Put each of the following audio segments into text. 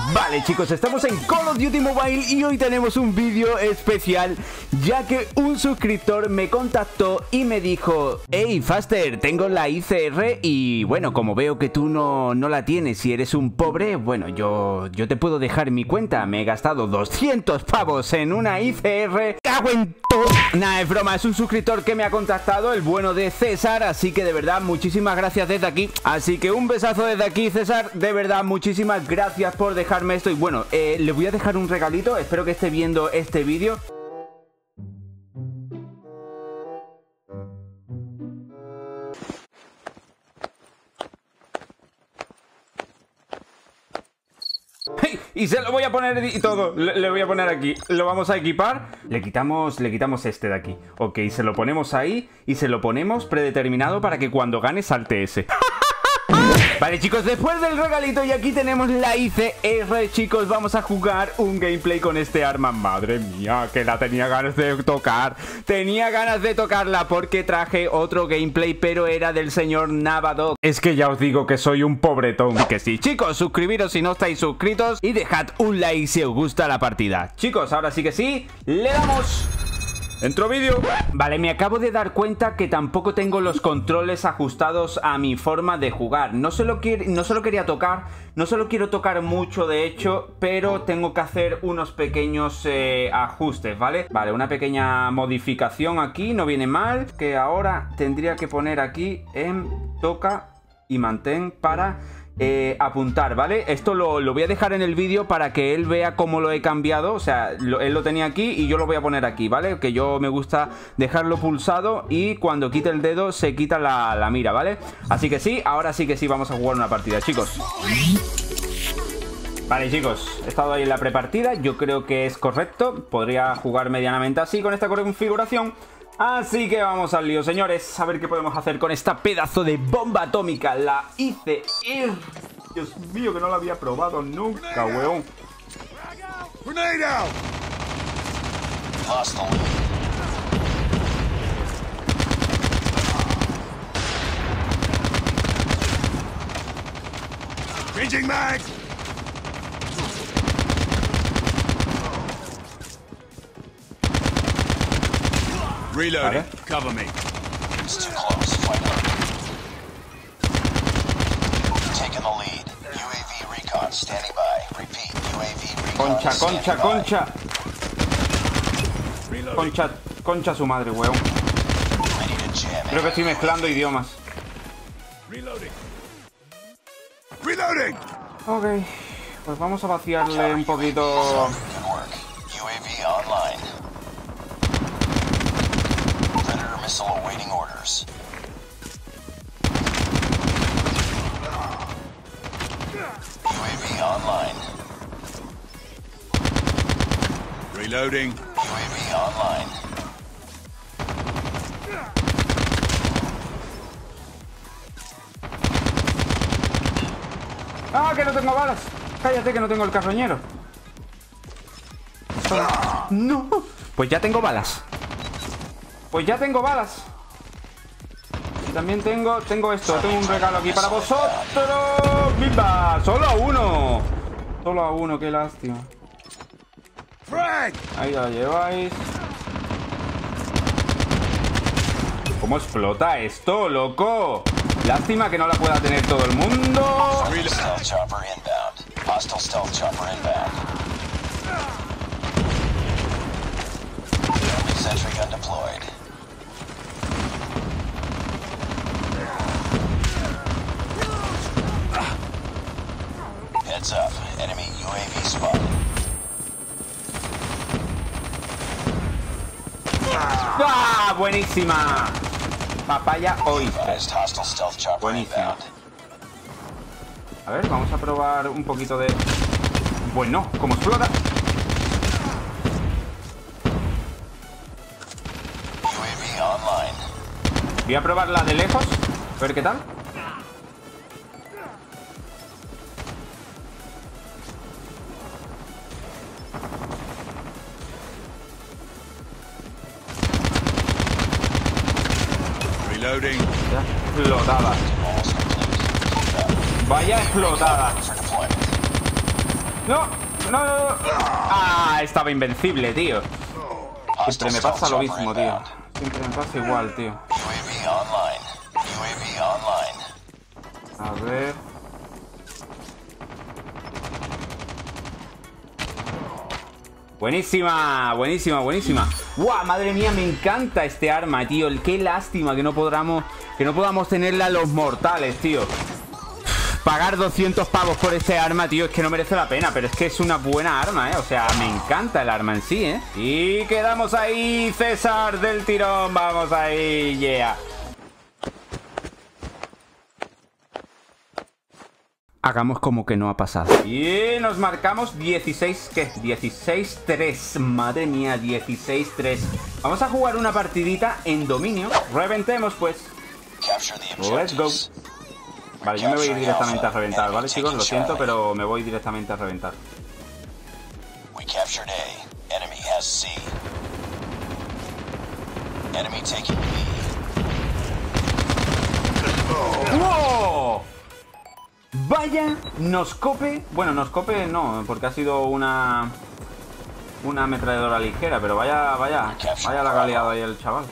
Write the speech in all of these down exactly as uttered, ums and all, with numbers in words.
Vale chicos, estamos en Call of Duty Mobile y hoy tenemos un vídeo especial, ya que un suscriptor me contactó y me dijo: hey Faster, tengo la I C R y bueno, como veo que tú no, no la tienes y eres un pobre, bueno, yo, yo te puedo dejar mi cuenta. Me he gastado doscientos pavos en una I C R. ¡Cago en todo! Nah, es broma, es un suscriptor que me ha contactado, el bueno de César, así que de verdad muchísimas gracias desde aquí. Así que un besazo desde aquí, César, de verdad muchísimas gracias por dejarme esto. Y bueno, eh, le voy a dejar un regalito, espero que esté viendo este vídeo. Y se lo voy a poner y todo, le, le voy a poner aquí. Lo vamos a equipar. Le quitamos, le quitamos este de aquí. Ok, se lo ponemos ahí y se lo ponemos predeterminado para que cuando gane salte ese. Vale chicos, después del regalito y aquí tenemos la I C R, chicos, vamos a jugar un gameplay con este arma. Madre mía, que la tenía ganas de tocar. Tenía ganas de tocarla porque traje otro gameplay, pero era del señor Navadog. Es que ya os digo que soy un pobretón. Que sí, chicos, suscribiros si no estáis suscritos y dejad un like si os gusta la partida. Chicos, ahora sí que sí, le damos... Entro vídeo. Vale, me acabo de dar cuenta que tampoco tengo los controles ajustados a mi forma de jugar. No se lo, quiero, no se lo quería tocar, no se lo quiero tocar mucho de hecho, pero tengo que hacer unos pequeños eh, ajustes, ¿vale? Vale, una pequeña modificación aquí, no viene mal. Que ahora tendría que poner aquí en toca y mantén para... Eh, apuntar, ¿vale? Esto lo, lo voy a dejar en el vídeo para que él vea cómo lo he cambiado. O sea, lo, él lo tenía aquí y yo lo voy a poner aquí, ¿vale? Que yo me gusta dejarlo pulsado y cuando quite el dedo se quita la, la mira, ¿vale? Así que sí, ahora sí que sí vamos a jugar una partida, chicos. Vale chicos, he estado ahí en la prepartida. Yo creo que es correcto. Podría jugar medianamente así con esta configuración. Así que vamos al lío, señores. A ver qué podemos hacer con esta pedazo de bomba atómica. La I C R. Dios mío, que no la había probado nunca, weón. Grenade out. Hostile. Changing mag. Reloading. Vale. Cover me. It's too close. Fight on. Taking the lead. U A V recon standing by. Repeat. U A V recon. Concha, concha, concha. Reloading. Concha, concha su madre, weón. Creo que estoy mezclando idiomas. Reloading. Reloading. Ok, pues vamos a vaciarle un poquito. Good work. U A V online. Predator missile awaiting orders. U A V online. Reloading. U A V online. ¡Ah, que no tengo balas! Cállate que no tengo el carroñero. ¡No! Pues ya tengo balas. Pues ya tengo balas. Y también tengo, tengo esto. Tengo un regalo aquí para vosotros. ¡Viva! ¡Solo a uno! Solo a uno, qué lástima. Ahí la lleváis. ¿Cómo explota esto, loco? Lástima que no la pueda tener todo el mundo. Stealth chopper inbound. Hostile stealth chopper inbound. Sentry gun deployed. Heads up. Enemy U A V spotted. ¡Ah! ¡Buenísima! Papaya hoy. Hostile stealth chopper Buenísimo. inbound. A ver, vamos a probar un poquito de... Bueno, como explota. U A V online. Voy a probarla de lejos. A ver qué tal. Reloading. Explotada. Vaya explotada. No, no, no. Ah, estaba invencible, tío. Siempre me pasa lo mismo, tío. Siempre me pasa igual, tío. A ver. Buenísima, buenísima, buenísima. ¡Guau! Madre mía, me encanta este arma, tío. Qué lástima que no podamos, que no podamos tenerla a los mortales, tío. Pagar doscientos pavos por este arma, tío, es que no merece la pena. Pero es que es una buena arma, ¿eh? O sea, me encanta el arma en sí, ¿eh? Y quedamos ahí, César del tirón. Vamos ahí, yeah. Hagamos como que no ha pasado. Y nos marcamos dieciséis, ¿qué? dieciséis tres. Madre mía, dieciséis tres. Vamos a jugar una partidita en dominio. Reventemos, pues. Let's go. Vale, yo me voy a ir directamente a reventar, ¿vale, chicos? Lo siento, pero me voy directamente a reventar. ¡Wow! Vaya, noscope. Bueno, noscope no, porque ha sido una Una ametralladora ligera. Pero vaya, vaya Vaya la que ha liado ahí el chaval.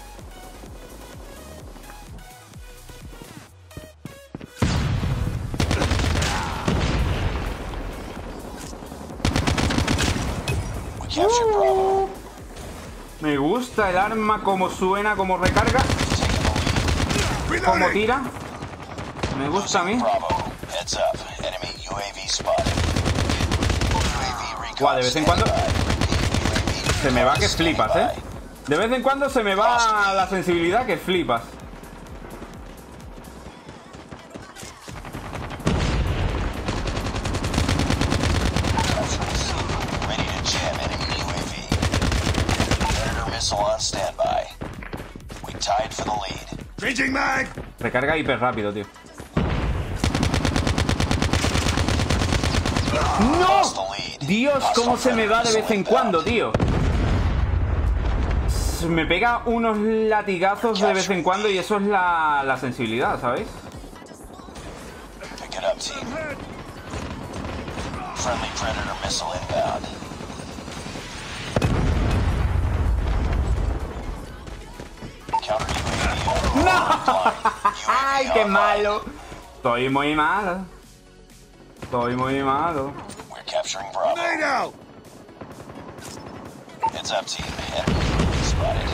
uh, Me gusta el arma, como suena, como recarga, como tira. Me gusta a mí. Guau, de vez en cuando se me va que flipas, ¿eh? De vez en cuando se me va la sensibilidad que flipas. Recarga hiper rápido, tío. ¡No! Dios, cómo se me va de vez en cuando, tío. Me pega unos latigazos de vez en cuando y eso es la, la sensibilidad, ¿sabéis? ¡No! ¡Ay, qué malo! Estoy muy malo. Estoy muy malo. Capturing Bravo. Heads up, team. Enemy spotted.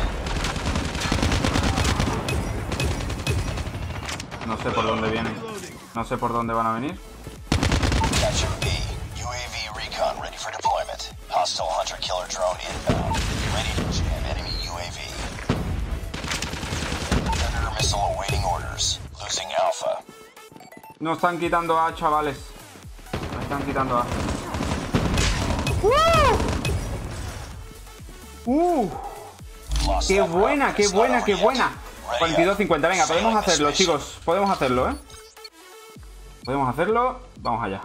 No sé por dónde vienen. No sé por dónde van a venir. Capture B. U A V recon ready for deployment. Hostile hunter killer drone inbound. Ready to jam enemy U A V. Predator missile awaiting orders. Losing Alpha. Nos están quitando A, chavales. Nos están quitando A. ¡Uh! ¡Uh! ¡Qué buena, qué buena, qué buena! cuarenta y dos cincuenta, venga, podemos hacerlo, chicos. Podemos hacerlo, ¿eh? Podemos hacerlo. Vamos allá.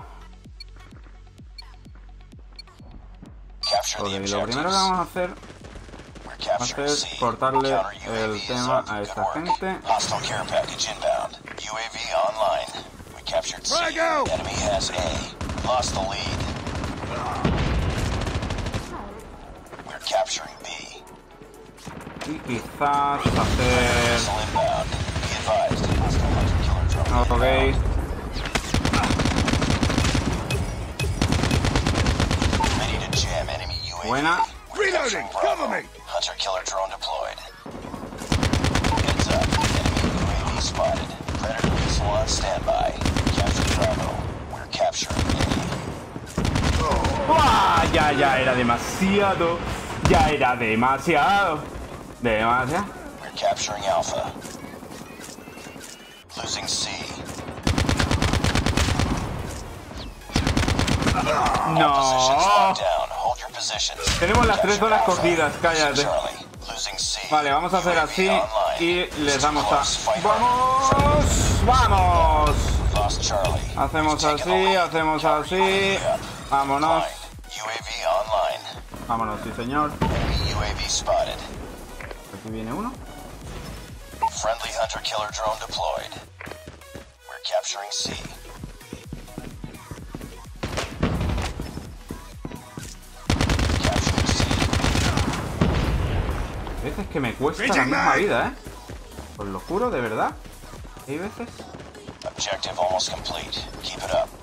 Ok, lo primero que vamos a hacer va a ser cortarle el tema a esta gente. Y quizás hacer... Ok. Buena. Reloading, cover me. Hunter killer drone deployed. Heads up, enemy U A V spotted. Predator missile on standby. Capture Bravo. We're capturing A. ¡Uah! Ya, ya era demasiado. Ya era demasiado. Demasiado. We're capturing Alpha. Losing C. No. Tenemos las tres zonas cogidas, cállate. Vale, vamos a hacer así y les damos a... ¡Vamos! ¡Vamos! Hacemos así, hacemos así. Vámonos. Vámonos, sí señor. Aquí viene uno. Friendly hunter killer drone deployed. We're capturing C. veces que me cuesta la misma vida, ¿eh? Os lo juro, de verdad. Hay veces... Objective almost complete. Keep it up.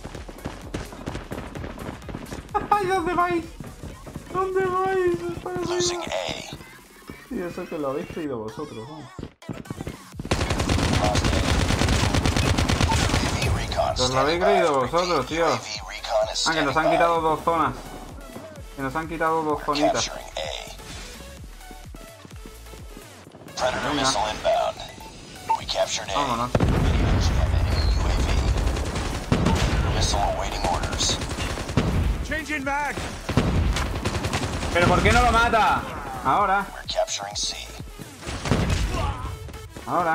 ¡Ay, dónde vais! ¿Dónde vais? Losing A. Y eso que lo habéis creído vosotros, ¿no? Lost A. U A V recon Os lo habéis standing by. creído vosotros, Repeat, tío. U A V recon is Ah, que nos standing han by. quitado dos zonas. Que nos han quitado dos zonitas. Capturing A. Predator Venga. missile inbound. We captured A. Vámonos. U A V. Missile awaiting orders. Changing mag. ¿Pero por qué no lo mata? Ahora, We're capturing C. ahora.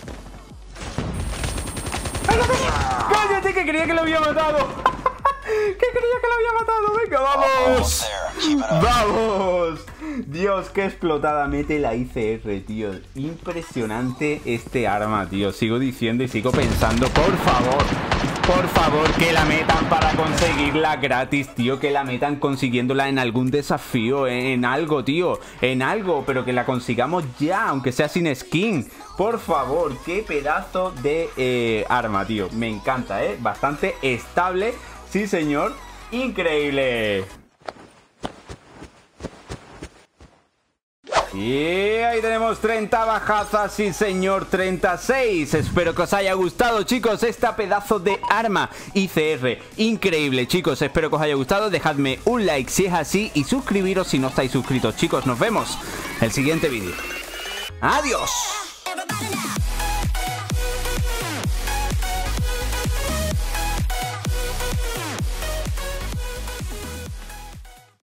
¡Cállate, que creía que lo había matado! ¡Que creía que lo había matado! ¡Venga, Almost vamos! there. Keep it up. ¡Vamos! Dios, qué explotada mete la I C R, tío. Impresionante este arma, tío. Sigo diciendo y sigo pensando, por favor, por favor, que la metan para conseguirla gratis, tío. Que la metan consiguiéndola en algún desafío, en algo, tío. En algo, pero que la consigamos ya, aunque sea sin skin. Por favor, qué pedazo de eh, arma, tío. Me encanta, ¿eh? Bastante estable. Sí, señor. Increíble. Y ahí tenemos treinta bajazas, sí señor, treinta y seis. Espero que os haya gustado, chicos, esta pedazo de arma I C R. Increíble, chicos, espero que os haya gustado. Dejadme un like si es así y suscribiros si no estáis suscritos. Chicos, nos vemos en el siguiente vídeo. ¡Adiós! Everybody